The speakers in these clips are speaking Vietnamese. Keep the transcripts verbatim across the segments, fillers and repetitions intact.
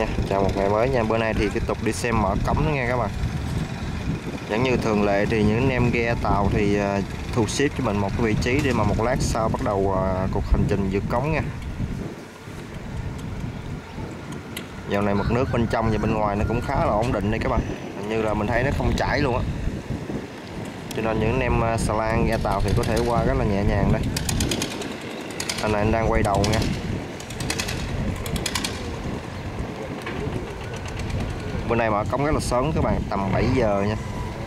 nha, chào một ngày mới nha. Bữa nay thì tiếp tục đi xem mở cống nữa nha các bạn. Vẫn như thường lệ thì những anh em ghe tàu thì uh, thu xếp cho mình một cái vị trí để mà một lát sau bắt đầu uh, cuộc hành trình vượt cống nha. Dạo này mực nước bên trong và bên ngoài nó cũng khá là ổn định đây các bạn. Hình như là mình thấy nó không chảy luôn á. Cho nên những anh em xà lan ghe tàu thì có thể qua rất là nhẹ nhàng đây. Anh này anh đang quay đầu nha. Bữa nay mở cống rất là sớm các bạn, tầm bảy giờ nha.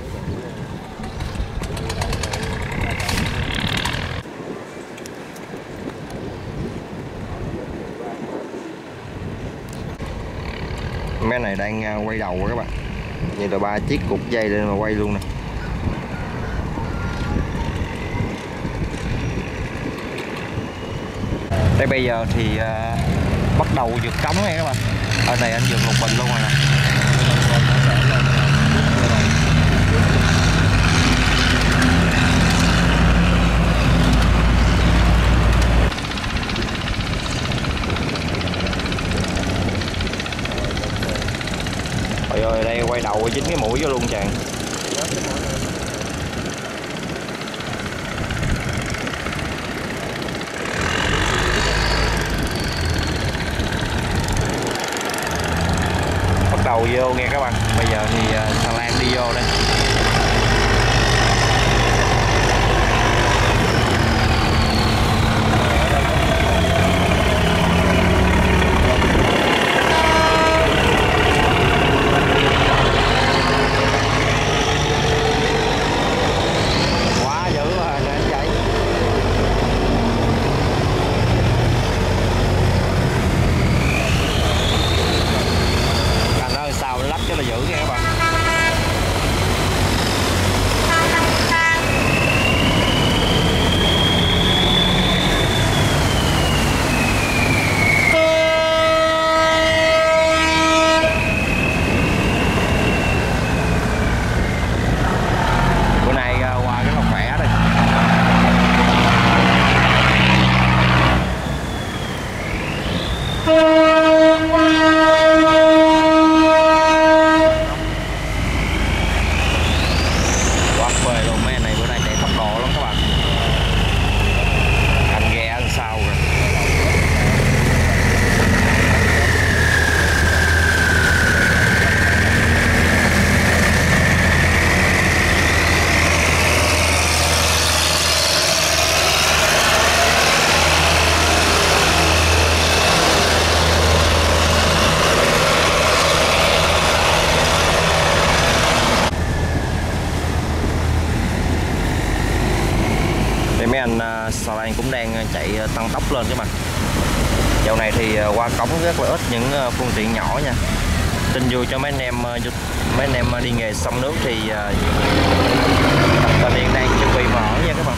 Mấy này đang quay đầu các bạn. Như là ba chiếc cục dây lên mà quay luôn nè. Đây bây giờ thì uh, bắt đầu vượt cống nha các bạn. Ở đây anh vượt một bình luôn rồi nè. Trời ơi, đây quay đầu dính cái mũi vô luôn chàng. Bắt đầu vô nghe các bạn. Bây giờ thì xà lan đi vô đây. Mấy anh xà lan cũng đang chạy tăng tốc lên các bạn. Dạo này thì qua cống rất là ít những phương tiện nhỏ nha. Tin vui cho mấy anh em mấy anh em đi nghề sông nước thì đập Bà Điền đang chuẩn bị mở nha các bạn.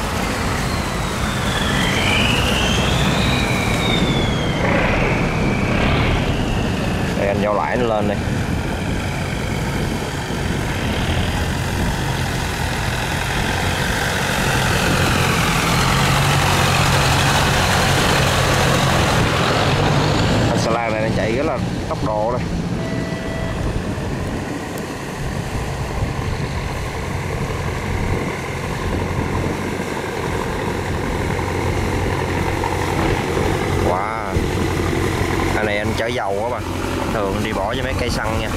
Đây anh giao lãi nó lên đây. Xà lan này nó chạy rất là tốc độ đây. Wow, anh này anh chở dầu các bạn, thường đi bỏ cho mấy cây xăng nha.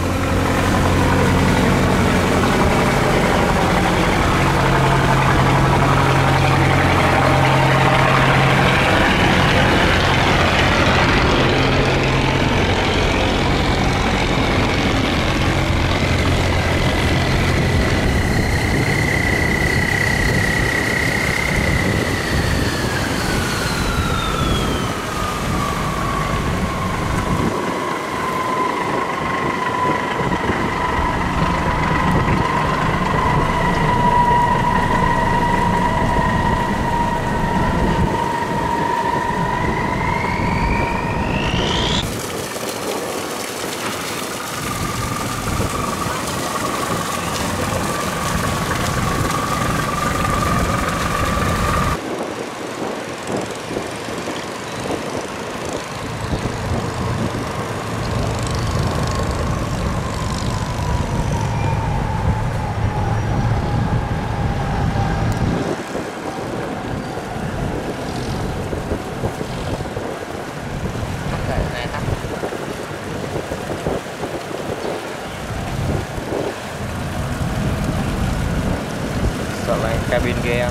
lan cabin ghe.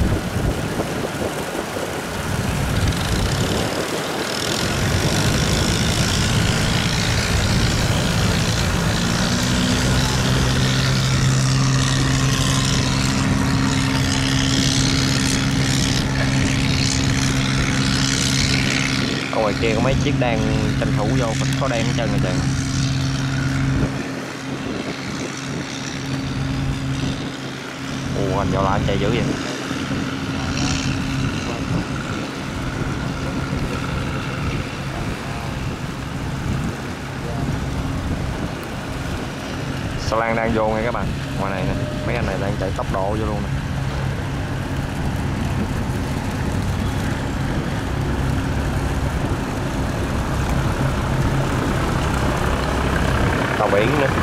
Ở ngoài kia có mấy chiếc đang tranh thủ vô, có đang chân rồi trời. Ồ, anh vào lại chạy dữ vậy. Xà lan đang vô nha các bạn. Ngoài này nè, mấy anh này đang chạy tốc độ vô luôn nè. Tàu biển nữa.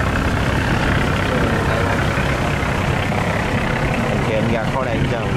Kìa anh ra khó đây hết trơn.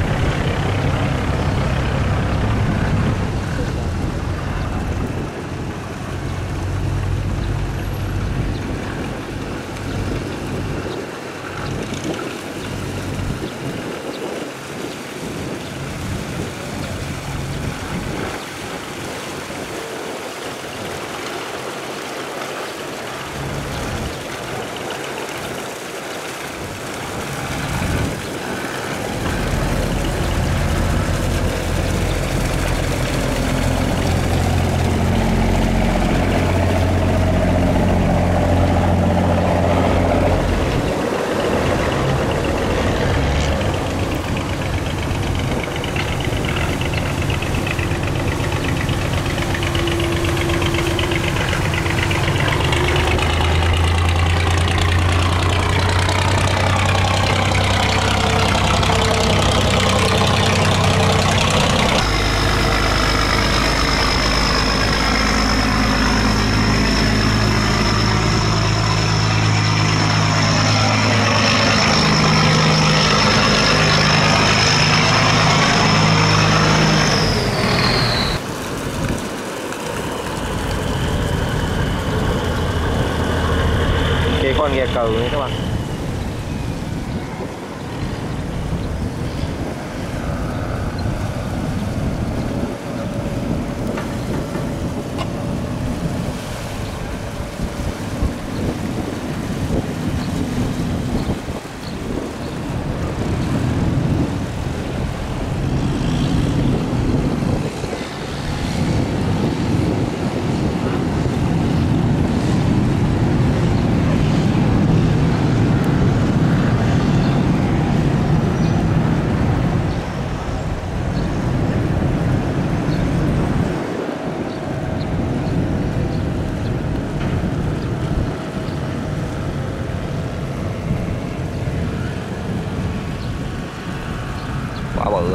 Con ghe cừ này các bạn. Quả bự.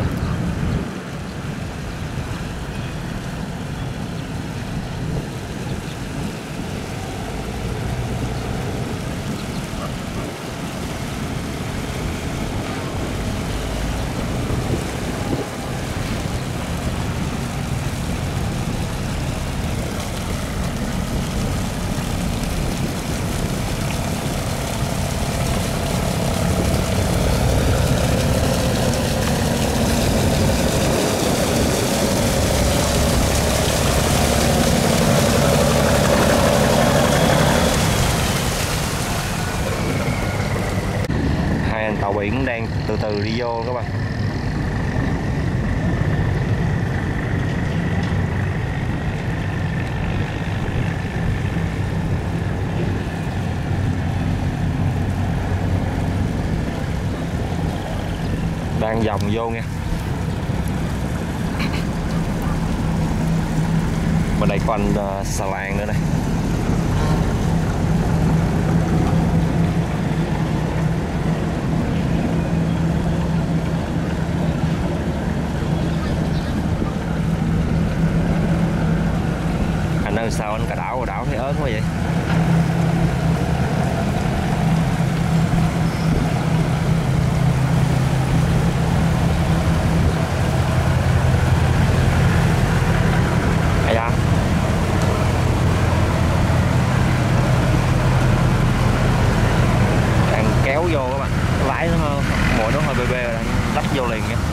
Tàu biển đang từ từ đi vô các bạn. Đang vòng vô nha. Bên đây có anh uh, xà lan nữa đây. Sao anh cả đảo đảo thấy ớn quá vậy? À da. Đang kéo vô các bạn, lái trái nó hơi, mỗi nó hơi bê bê rồi, lách vô liền kìa.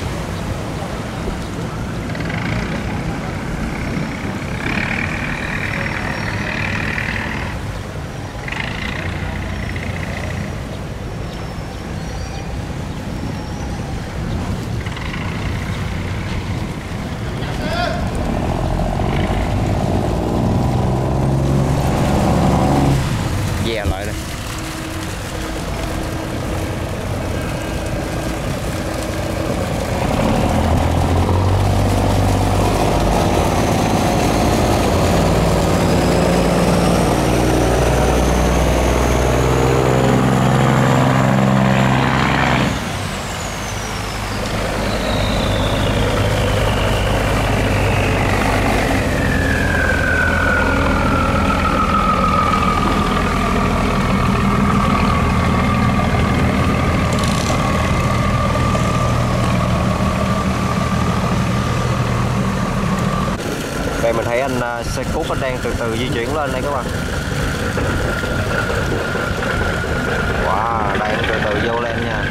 Dè lại đây. Đây mình thấy anh uh, xe cút anh đang từ từ di chuyển lên đây các bạn. Wow, đang từ từ vô lên nha.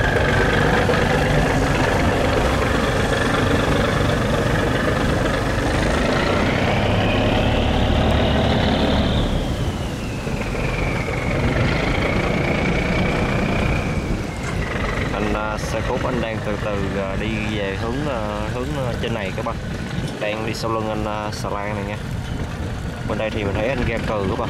Anh uh, xe cút anh đang từ từ uh, đi về hướng uh, hướng uh, trên này các bạn. Đang đi sau lưng anh uh, xà lan này nha. Bên đây thì mình thấy anh ghe cừ các bạn.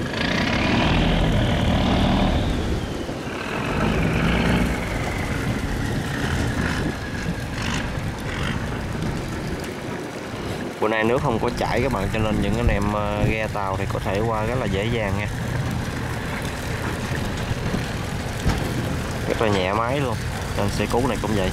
Bữa nay nước không có chảy các bạn, cho nên những anh em uh, ghe tàu thì có thể qua rất là dễ dàng nha. Rất là nhẹ máy luôn. Nên xe cứu này cũng vậy.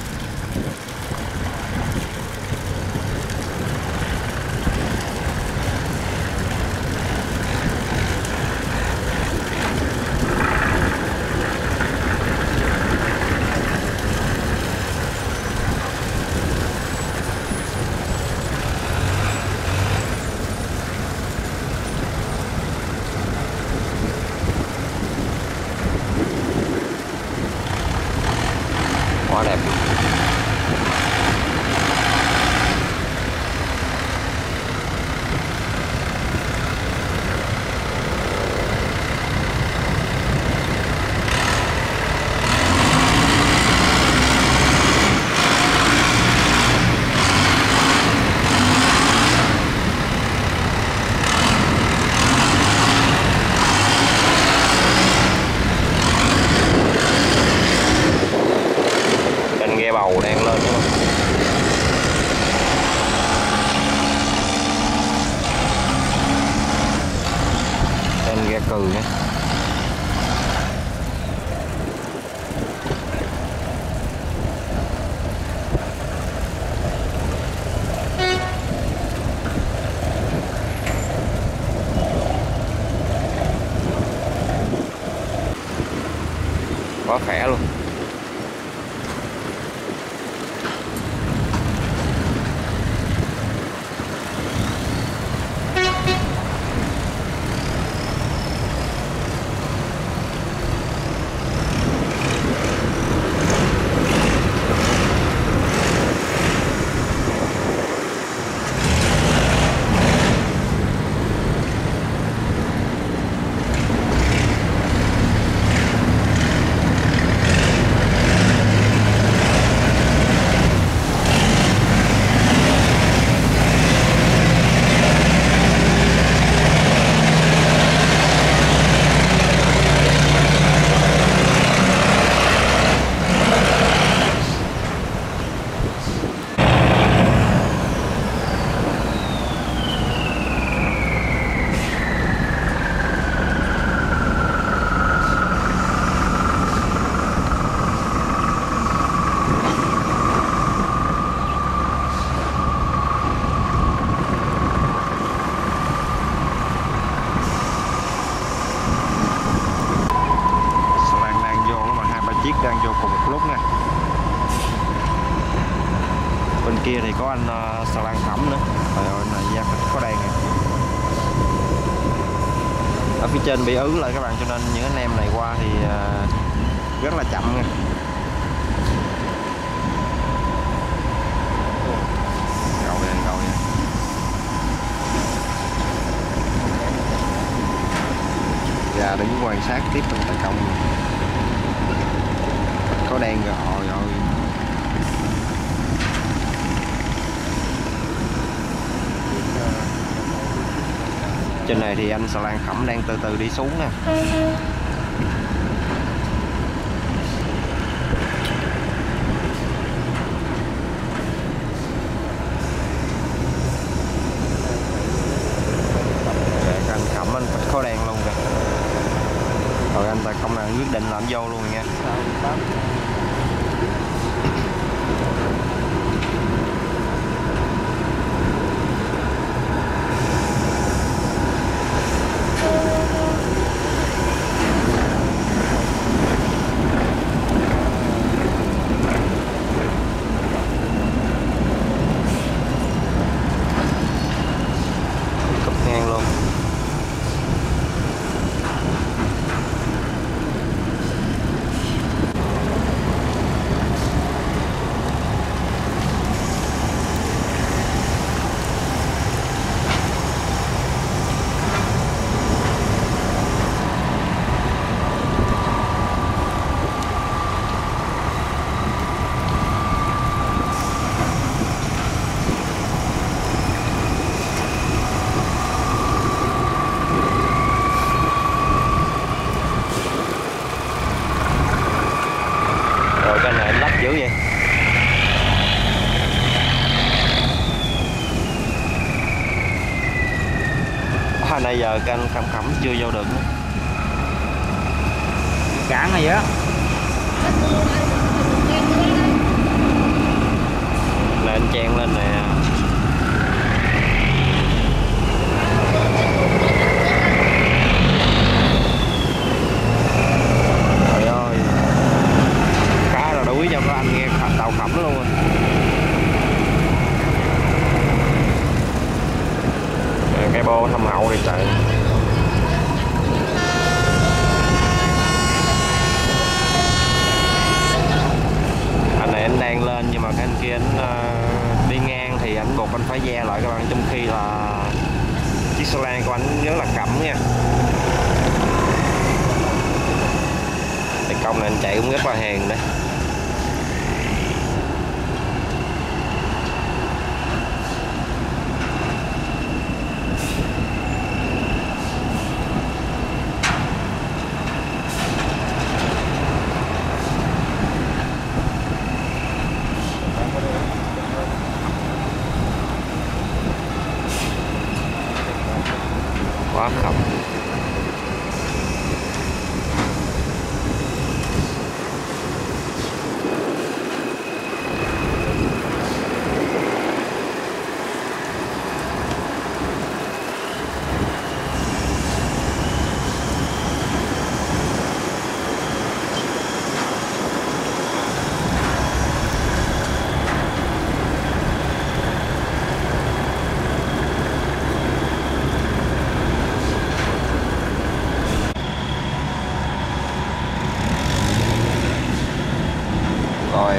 Quá đẹp. Ghe bầu đang lên đúng không? Tên ghe cừ nhé. Quá khỏe luôn. Đang vô cùng một lúc nè. Bên kia thì có anh uh, xà lan thẩm nữa. Trời ơi, này da có đen nè. Ở phía trên bị ứ lại các bạn, cho nên những anh em này qua thì uh, rất là chậm nha. Rồi rồi và đứng quan sát tiếp bên tài công có đen rồi rồi. Trên này thì anh xà lan khẩm đang từ từ đi xuống nè. Anh khẩm anh có đen luôn kìa. Rồi anh tài công là quyết định làm vô luôn nha. Dữ vậy. À, nãy giờ canh khẩm khẩm chưa vô được nữa. Cạn này vậy. Là anh chen lên nè. Trời ơi. Khá là đuối cho các anh nghe tàu khẩm luôn rồi. Cái bô thâm hậu thì trời. Anh này anh đang lên nhưng mà cái anh kia anh uh, đi ngang thì anh buộc anh phải ve lại các bạn, trong khi là chiếc xà lan của anh rất là cẩm nha. Thì công này anh chạy cũng rất là hèn đấy. Quá khẩm. Rồi.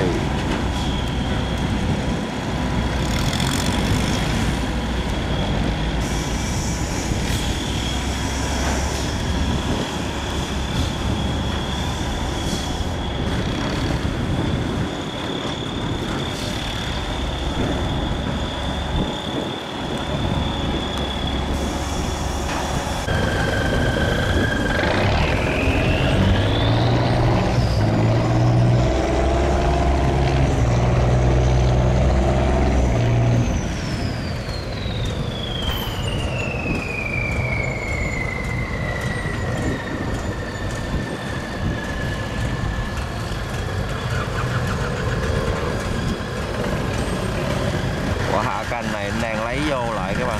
Quả hạ canh này anh đang lấy vô lại các bạn.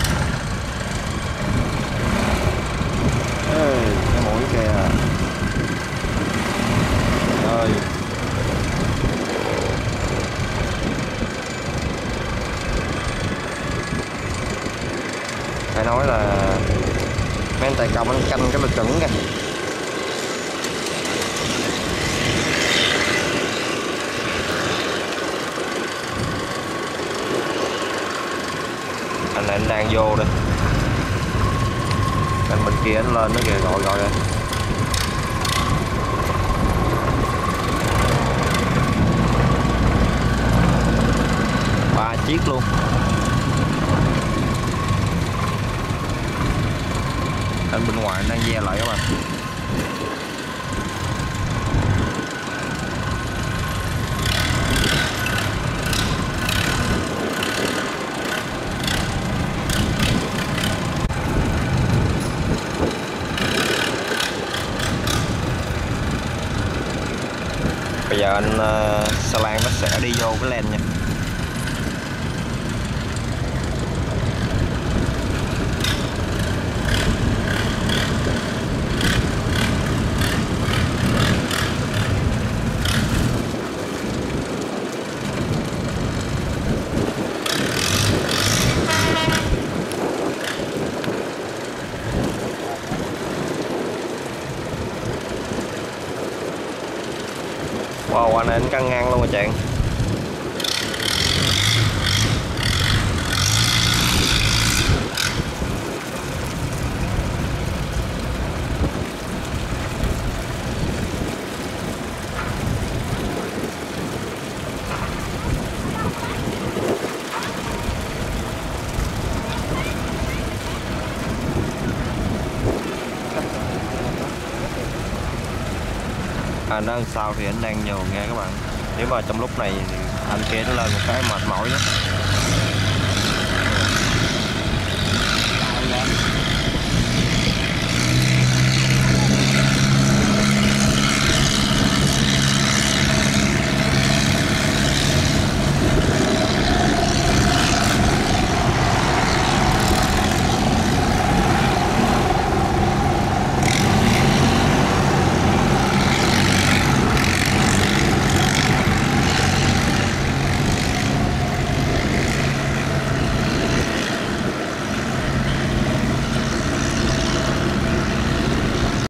Ê, cái mũi kìa. Rồi. Phải nói là mấy anh tài công anh canh cái là chuẩn kìa. anh đang vô đây, anh bên kia anh lên nó kìa, gọi gọi rồi. Ba chiếc luôn. Anh bên ngoài đang ve lại các bạn. Bây giờ anh uh, xà lan nó sẽ đi vô cái len nha. Wow, anh anh căng ngang luôn rồi chàng. Anh ở sau thì anh đang nhường nghe các bạn. Nếu mà trong lúc này thì anh kia nó lên một cái mệt mỏi lắm.